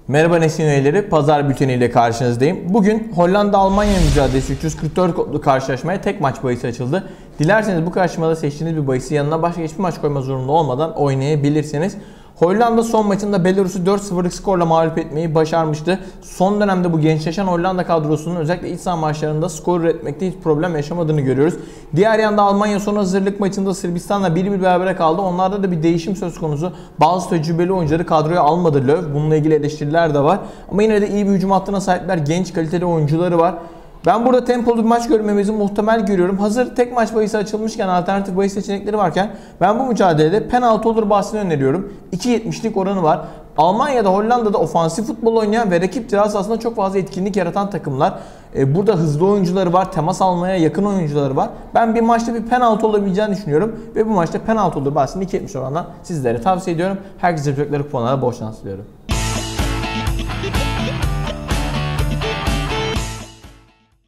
Merhaba Nesin üyeleri, pazar bülteniyle karşınızdayım. Bugün Hollanda-Almanya mücadelesi 344 kodlu karşılaşmaya tek maç bahisi açıldı. Dilerseniz bu karşılaşmada seçtiğiniz bir bahisi yanına başka hiçbir maç koyma zorunlu olmadan oynayabilirsiniz. Hollanda son maçında Belarus'u 4-0'lık skorla mağlup etmeyi başarmıştı. Son dönemde bu gençleşen Hollanda kadrosunun özellikle iç saha maçlarında skor üretmekte hiç problem yaşamadığını görüyoruz. Diğer yanda Almanya son hazırlık maçında Sırbistan'la 1-1 berabere kaldı. Onlarda da bir değişim söz konusu. Bazı tecrübeli oyuncuları kadroya almadı Löw. Bununla ilgili eleştiriler de var. Ama yine de iyi bir hücum hattına sahipler. Genç kaliteli oyuncuları var. Ben burada tempolu bir maç görmemizi muhtemel görüyorum. Hazır tek maç bahisi açılmışken, alternatif bahis seçenekleri varken ben bu mücadelede penaltı olur bahsini öneriyorum. 2.70'lik oranı var. Almanya'da, Hollanda'da ofansif futbol oynayan ve rakip tirası aslında çok fazla etkinlik yaratan takımlar. Burada hızlı oyuncuları var, temas almaya yakın oyuncuları var. Ben bir maçta bir penaltı olabileceğini düşünüyorum ve bu maçta penaltı olur bahsini 2.70 oranla sizlere tavsiye ediyorum. Herkese çocukları kuponlara bol şans diliyorum.